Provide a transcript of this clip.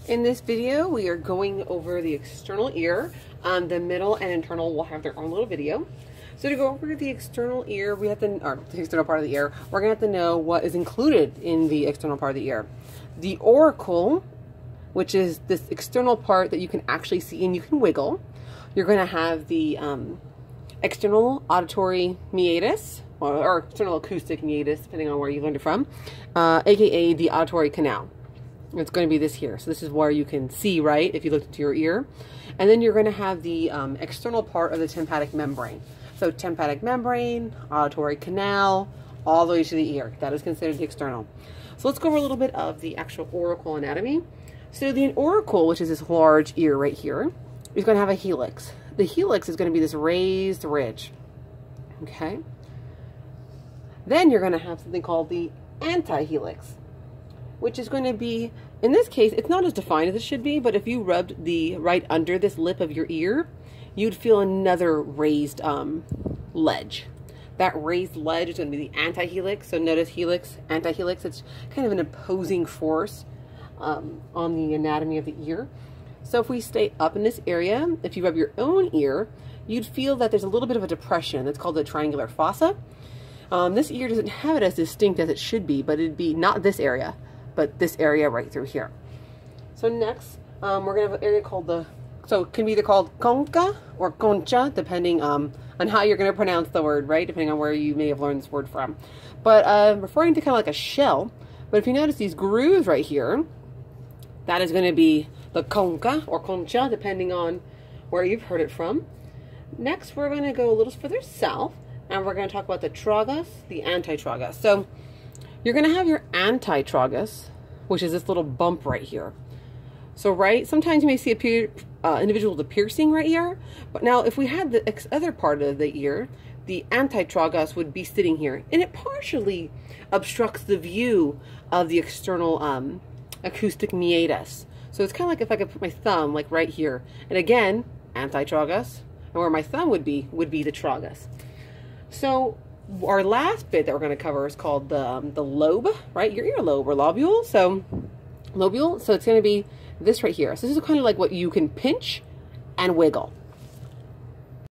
In this video, we are going over the external ear. The middle and internal will have their own little video. So to go over the external ear, we have to, or the external part of the ear, we're going to have to know what is included in the external part of the ear. The auricle, which is this external part that you can actually see and you can wiggle. You're going to have the external auditory meatus, or external acoustic meatus, depending on where you learned it from, aka the auditory canal. It's going to be this here. So this is where you can see, right, if you look into your ear. And then you're going to have the external part of the tympanic membrane. So tympanic membrane, auditory canal, all the way to the ear. That is considered the external. So let's go over a little bit of the actual auricle anatomy. So the auricle, which is this large ear right here, is going to have a helix. The helix is going to be this raised ridge. Okay? Then you're going to have something called the antihelix, which is going to be, in this case, it's not as defined as it should be, but if you rubbed the right under this lip of your ear, you'd feel another raised ledge. That raised ledge is going to be the antihelix. So notice helix, antihelix, it's kind of an opposing force on the anatomy of the ear. So if we stay up in this area, if you rub your own ear, you'd feel that there's a little bit of a depression. That's called the triangular fossa. This ear doesn't have it as distinct as it should be, but it'd be not this area, but this area right through here. So next, we're going to have an area called the, so it can be either called concha or concha, depending on how you're going to pronounce the word, right? Depending on where you may have learned this word from. But referring to kind of like a shell, but if you notice these grooves right here, that is going to be the concha or concha, depending on where you've heard it from. Next, we're going to go a little further south, and we're going to talk about the tragus, the antitragus. So you're going to have your antitragus, which is this little bump right here. So right, sometimes you may see individual with a piercing right here, but now if we had the other part of the ear, the antitragus would be sitting here, and it partially obstructs the view of the external acoustic meatus. So it's kind of like if I could put my thumb like right here, and again, antitragus, and where my thumb would be the tragus. So our last bit that we're going to cover is called the lobe, right? Your earlobe or lobule. So lobule. So it's going to be this right here. So this is kind of like what you can pinch and wiggle.